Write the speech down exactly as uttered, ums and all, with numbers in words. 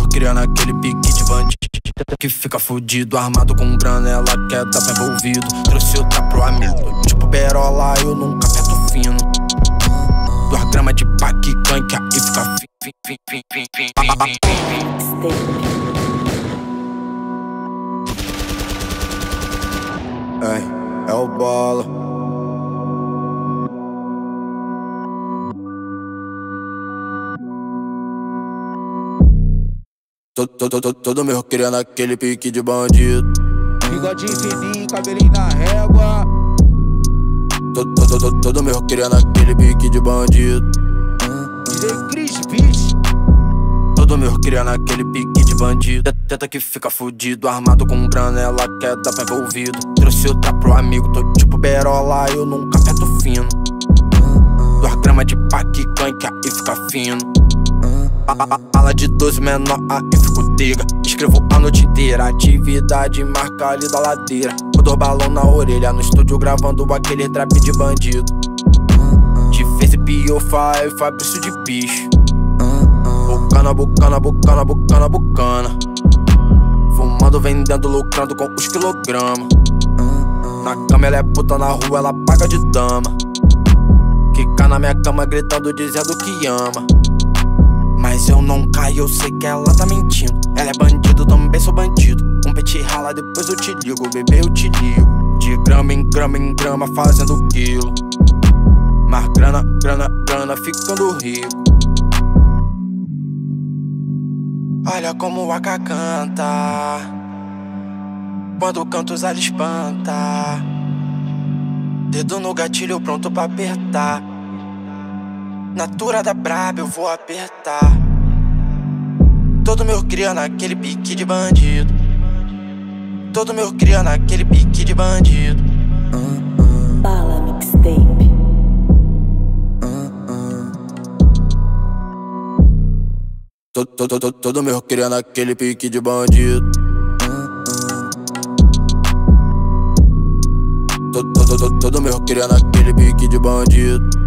cria naquele pique de bandido que fica fudido, armado com grana, ela quer dar pra envolvido. Trouxe outra pro amigo, tipo berola, eu nunca aperto fino. Duas gramas de pack, gank, aí fica fim, fim, fim, fim, fim, fim, fim, fim. É, é o Bola. Todo, todo, todo, todo meu queria naquele pique de bandido. Bigodinho fininho, cabelinho na régua. Todo, todo, todo, todo meu queria naquele pique de bandido. D J Cris, bitch. Todo meu queria naquele pique de bandido. Tenta que fica fudido, armado com grana, ela quer dar pra envolvido. Trouxe outra pro amigo, tô tipo berola, eu nunca aperto fino. Duas gramas de pack, gank, aí fica fino. Bala de doze menor, aí fico tega. Escrevo a noite inteira, atividade marca ali da ladeira. Com dois balão na orelha, no estúdio gravando aquele trap de bandido. Te fez piofa, e Fabrício de bicho. Bucana, bucana, bucana, bucana, bucana. Fumando, vendendo, lucrando com os quilogramas. Na cama ela é puta, na rua ela paga de dama. Quica na minha cama gritando, dizendo que ama. Mas eu não caio, eu sei que ela tá mentindo. Ela é bandido, também sou bandido. Um pet rala, depois eu te ligo, bebê, eu te ligo. De grama em grama em grama, fazendo quilo. Mas grana, grana, grana, ficando rico. Olha como o Aka canta. Quando canta os alhos espanta. Dedo no gatilho pronto pra apertar. Natura da braba eu vou apertar. Todo meu cria naquele pique de bandido. Todo meu cria naquele pique de bandido. uh, uh. Bala mixtape. uh, uh. Todo, todo, todo, todo meu cria naquele pique de bandido. uh, uh. Todo, todo, todo, todo meu cria naquele pique de bandido.